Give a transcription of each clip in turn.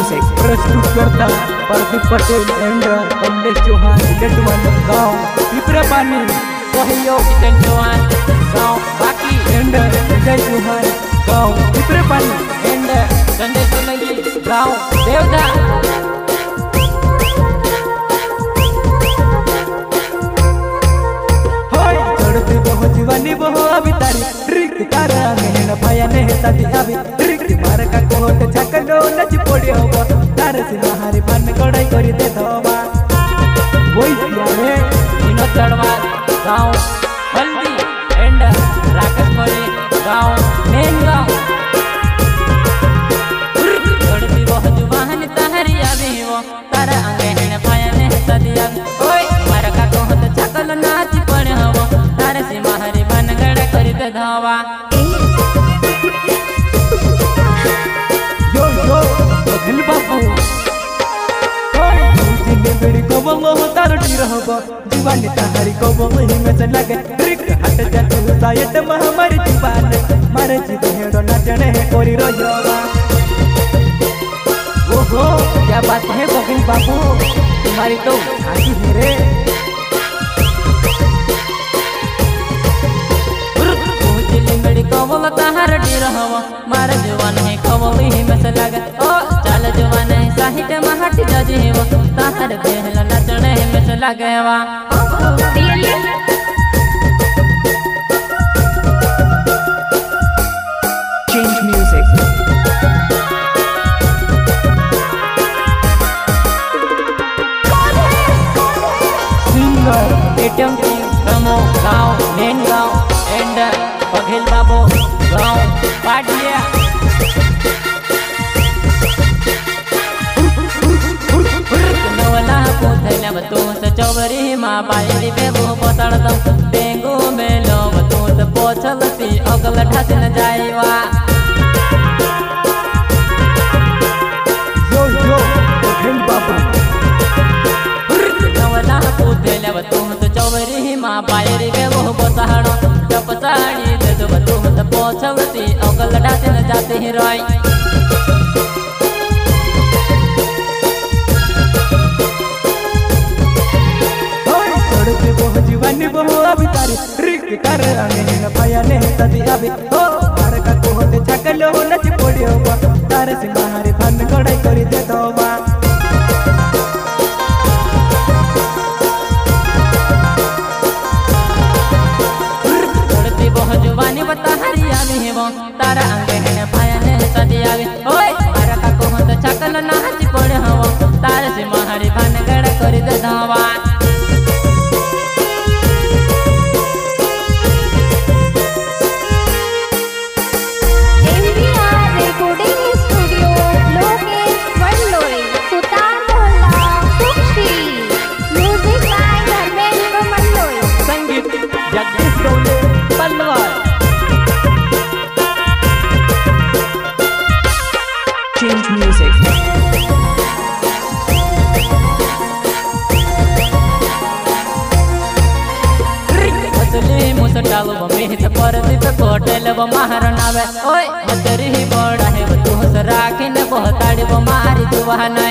Music प्रस्तुत करता Pradeep Patel and Kamlesh Chauhan Latwan गाँव पिपरा पानी सहयोग किशन चौहान गाँव बाकी एंड विजय चौहान गाँव पिपरा पानी एंड संजय सोलंकी गाँव देवदा। चढ़ती बहु जीवानी बहु अभी तारी रिक्त तारा मेहन भाया ने साथी अभी रिक्त मार का कोट छकलो नच पड़ी हो तारे से महारी पान कड़ाई करी दे धोवा वही यारे इन चढ़वाल गाँव हल्दी एंड राकेश मोरे गाँव मेन गाँव चढ़ती बहु जुबान तहरी अभी वो तारा अंगेहन भाया ने साथी अभी ओए मार का कोट छकलो नाच पड़े हो तारे से महारी पान कड़ाई करी दे धोवा। बघल बाबू जिने बेड़ी को बोलो तार टीर होबो जीवानी ताहारी को बोलो ही में चला के रिक हट जा तू सायट महामारी जीवान मारे जीव हेडो नाचने है कोरी रोयोवा। ओहो क्या बात है बघल बाबू तुम्हारी तो खासी है रे। बेड़ी को बोलो ताहार टीर होबो मारे जवान है को बोलो ही में चला के ओ चल जवान है साहिट महट जजी वो ताहार बेहला नचने में चला गवा। Change music singer ATM king Ramo गाँव मेन गाँव एंड बघेल बाबू गाँव पाटिया। नवला पोथैला बतू से चौबरी माँ बायरी बेबू पसड़दम डेंगू में लो बतू से पोछल सी अगल ढस न जाइवा। यो बघेल बाबू नवला पोथैला बतू से चौबरी माँ बायरी बेबू पसड़ो जब साड़ी दे दो बतू से पोछल सी अगल ढस न जाते ही रोई। जीवानी बहु अभी तारी रिक कर अंगेन भाया ने साथी अभी ओ मार का कोट छकलो नच पड़ी हो तारे से महारी भान कड़ाई करी दे धोवा। चढ़ती बहु जुबानी बता हरिया में वो तारा अंगेन भाया ने साथी अभी ओए मार का कोट छकलो नाच पड़े हो तारे से महारी भान कड़ाई करी दे धोवा। चेंज म्यूजिक मुसटालो बमेत परदित कोटल ब महारनावे ओए मतरी बड़ा है तू से राखिन बहुताड़ी ब मारी दुवानाई।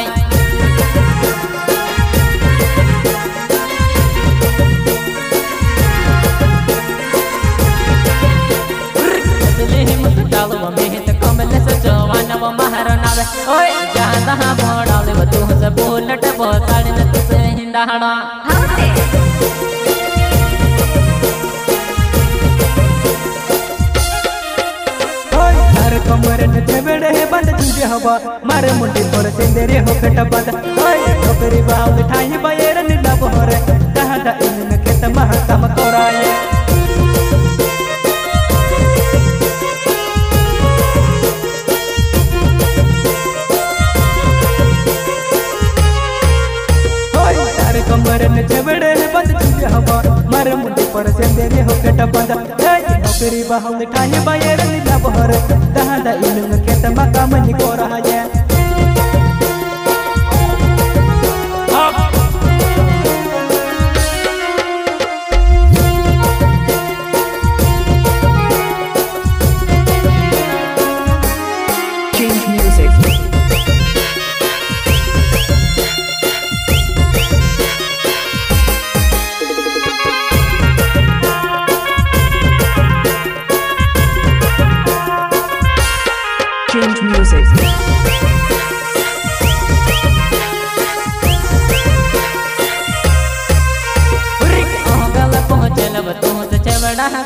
मुसटालो बमेत कमल से जवान ब महारनावे ओए जहां तहां बड़ाले तू से बुलेट बहुताड़ी न तू से हिंडाड़ा। कमर ने छबड़े है बंद जुजे हवा मारे मुंडी पर सेंदेरे हो कटा बंद ओए नौकरी बाव ठाई बायर नि लब होरे कहादा इन खेत महकम कोराए। ओए तारे कमर ने छबड़े है बंद जुजे हवा मारे मुंडी पर सेंदेरे हो कटा बंद नौकरी बाव ठाई बायर नि लब होरे कहादा इन खेत महकम नि कोराए।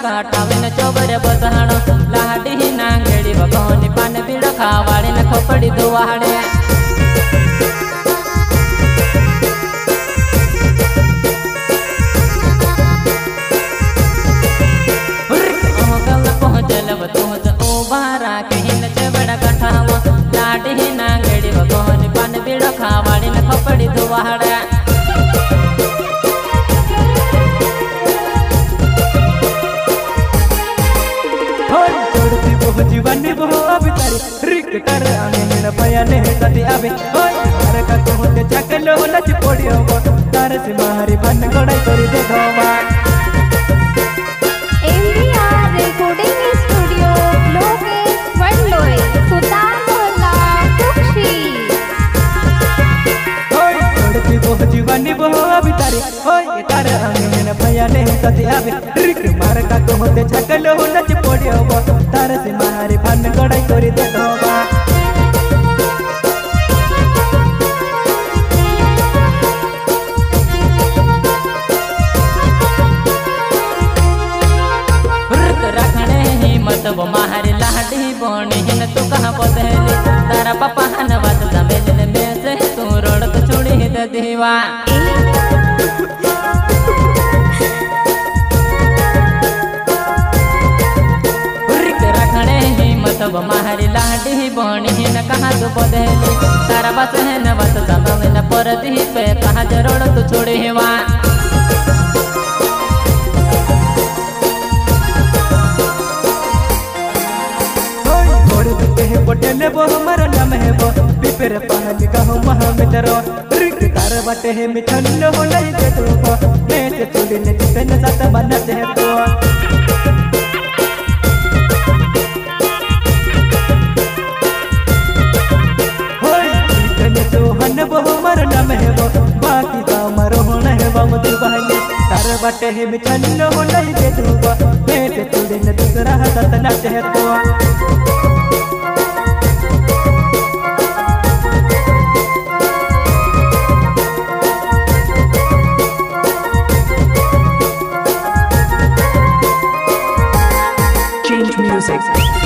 काटावे न चोबरे बसहण लाडी नांगेड़ी बकोनी पान बीड़ खावाड़े न खोपड़ी दुवाड़े पहुँचल तुझ ओबारा कहीं न चबड़ा कठावा लाडी नांगेड़ी बकोनी पान बीड़ खावाड़े न खोपड़ी दुवाड़े जीवानी बहु अभी तारी रिक कर आने न भया ने सदी अभी ओए मार का को होते चकलो नच पड़ियो गो तार से मारी बन गड़ाई करी दे धोवा MVR recording studio Lokesh Vadloi Sultan Mohalla Kukshi ओए छोड़ती बहु जीवानी बहु अभी तारी ओए तार आने न भया ने सदी अभी रिक मार का को होते चकलो नच पड़ियो गो तार से मारी बन गड़ाई करी दे धोवा वो मारी लाडी बोनी हिन तू कहाँ बदले तारा पापा हन बात तमेले में से तू रोड तो छोड़ी दे दीवा रखने ही मत वो मारी लाडी बोनी हिन कहाँ तू बदले तारा बात है न बात तमेले पर दी पे कहाँ जरोड़ तू छोड़ी हुआ पटेले बो हमारा नाम है वो पिपर पहन कहूँ महामित्रो रिक तार बटे है मिठन हो नहीं दे तू को मैं से चुड़ी ने जितने साथ बनते हैं तो होय जितने तो हन वो हमारा नाम है वो बाकी का मरो होना है वो मुझे बहने तार बटे है मिठन हो नहीं दे तू को मैं से चुड़ी ने दूसरा साथ बनते हैं तो music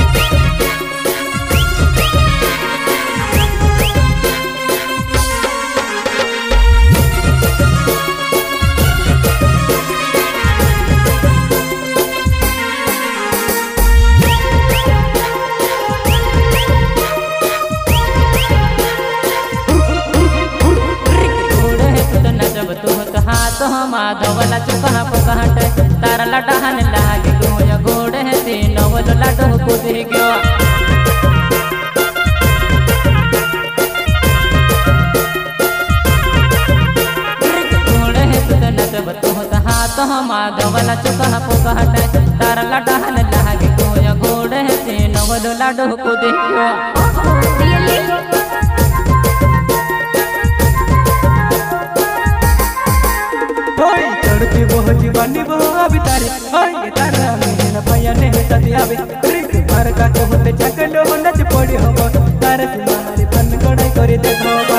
माधवला चुका पकहट तारा लटहन लागे गोया गोड़ है तीनों वो लटो कूद गयो गोड़ है तुद नचब तो हाथ माधवला चुका पकहट तारा लटहन लागे गोया गोड़ है तीनों वो लटो कूद गयो चढ़ती बहु जीवानी बहु अभी तारी ओए तारा में न भया ने सदी अभी रिक मार का को होते चकलो नच पड़ी हो तार से मारी बन गड़ाई करी दे धोवा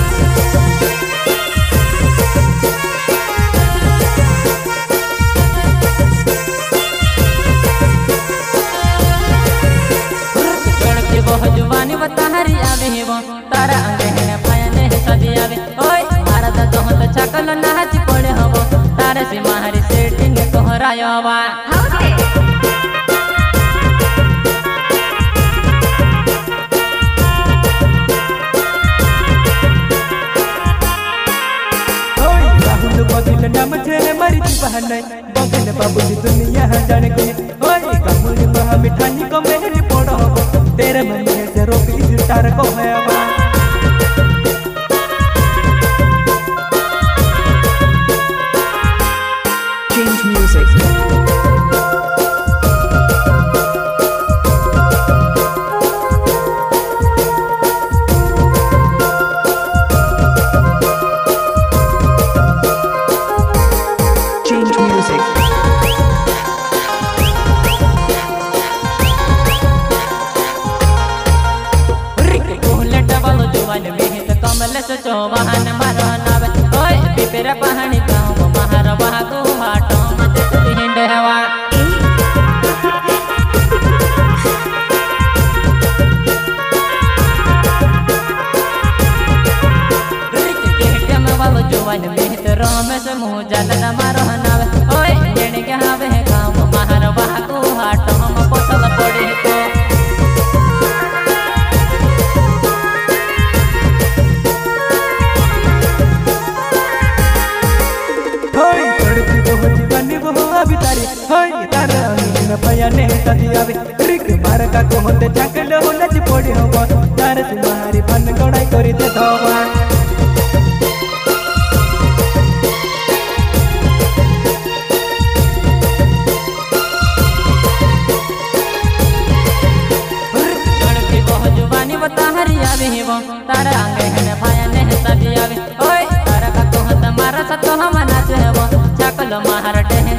चढ़ती बहु जुबानी बताहरी आवे वो तारा अंगे ने भया ने सदी अभी ओए मारा दा तो चकलो नाच पड़े हो तारे से मारी सेटिंग कोहरायावा राहुल बदल नाम छे मारी बहन बगल बाबू जी दुनिया जान गई ओए कमल महा मिठानी को मेहरी पड़ो तेरे मन में से रोकी स्टार को है चौवाहन मारो नावे ओए पिपेरा पहाड़ी गाँव महार बागो हाटो मत हिंडवा से मुँह जल मारो हनावे ओए जेने के हावे काम महार बाकू हाट हम पोसल पड़े को होय चढ़ती बहु जीवानी बहु अभी तारी होय तारा अंगेन भया ने सदी आवे रिक मार का कोहते छकलो नच पड़े हो तार से मारी भान गड़ाई करी दे धवा तारा अंगे है भाया ने सदी आवे ओए तारा का कोहत मारा सतो हम नाचे हो छकलो महार